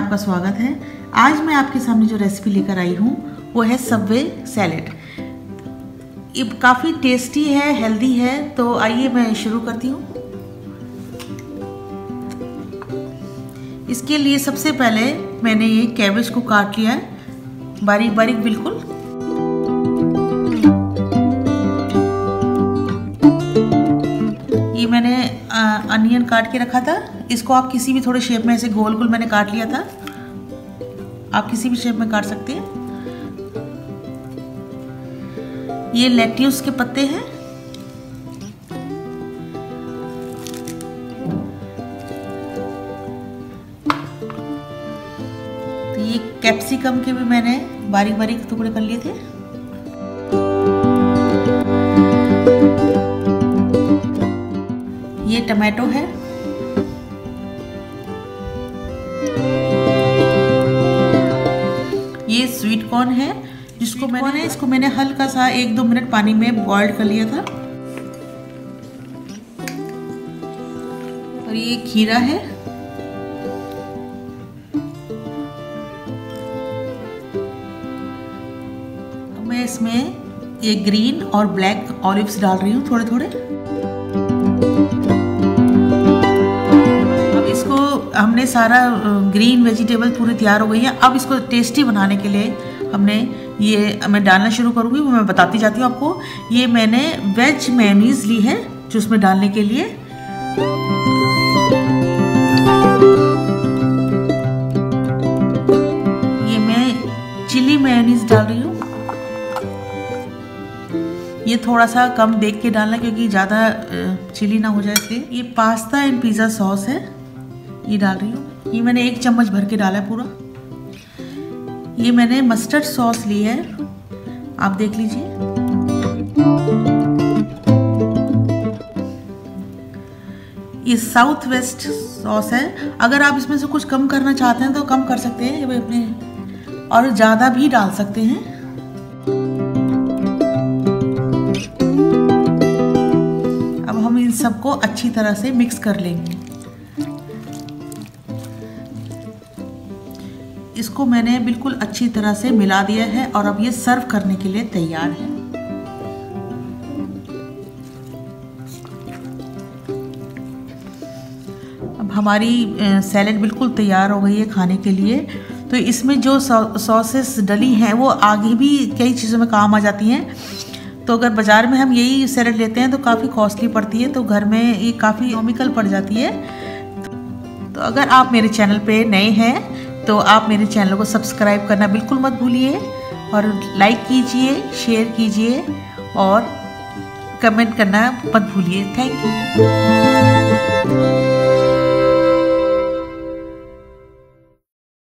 आपका स्वागत है। आज मैं आपके सामने जो रेसिपी लेकर आई हूँ वो है सबवे सैलेड। ये काफ़ी टेस्टी है, हेल्दी है। तो आइए मैं शुरू करती हूँ। इसके लिए सबसे पहले मैंने ये कैबेज को काट लिया है बारीक बारीक बिल्कुल। ये मैंने अनियन काट के रखा था। इसको आप किसी भी थोड़े शेप में ऐसे गोल गोल मैंने काट लिया था। आप किसी भी शेप में काट सकते हैं। ये लेट्यूस के पत्ते हैं। तो ये कैप्सिकम के भी मैंने बारीक बारीक टुकड़े कर लिए थे। ये टमाटो है। ये स्वीट कॉर्न है जिसको मैंने हल्का सा 1-2 मिनट पानी में बॉइल कर लिया था। और ये खीरा है। मैं इसमें ये ग्रीन और ब्लैक ऑलिव्स डाल रही हूँ थोड़े थोड़े। हमने सारा ग्रीन वेजिटेबल पूरी तैयार हो गई है। अब इसको टेस्टी बनाने के लिए मैं डालना शुरू करूँगी। वो मैं बताती जाती हूँ आपको। ये मैंने वेज मेयोनीज ली है जो उसमें डालने के लिए। ये मैं चिली मेयोनीज डाल रही हूँ। ये थोड़ा सा कम देख के डालना क्योंकि ज़्यादा चिली ना हो जाए इसलिए। ये पास्ता एंड पिज़्ज़ा सॉस है, ये डाल रही हूँ। ये मैंने 1 चम्मच भर के डाला है पूरा। ये मैंने मस्टर्ड सॉस ली है, आप देख लीजिए। ये साउथ वेस्ट सॉस है। अगर आप इसमें से कुछ कम करना चाहते हैं तो कम कर सकते हैं अपने, और ज़्यादा भी डाल सकते हैं। अब हम इन सबको अच्छी तरह से मिक्स कर लेंगे। इसको मैंने बिल्कुल अच्छी तरह से मिला दिया है और अब ये सर्व करने के लिए तैयार है। अब हमारी सैलेड बिल्कुल तैयार हो गई है खाने के लिए। तो इसमें जो सॉसेस डली हैं वो आगे भी कई चीज़ों में काम आ जाती हैं। तो अगर बाज़ार में हम यही सैलेड लेते हैं तो काफ़ी कॉस्टली पड़ती है, तो घर में ये काफ़ी इकोनॉमिकल पड़ जाती है। तो अगर आप मेरे चैनल पे नए हैं तो आप मेरे चैनल को सब्सक्राइब करना बिल्कुल मत भूलिए, और लाइक कीजिए, शेयर कीजिए और कमेंट करना मत भूलिए। Thank you.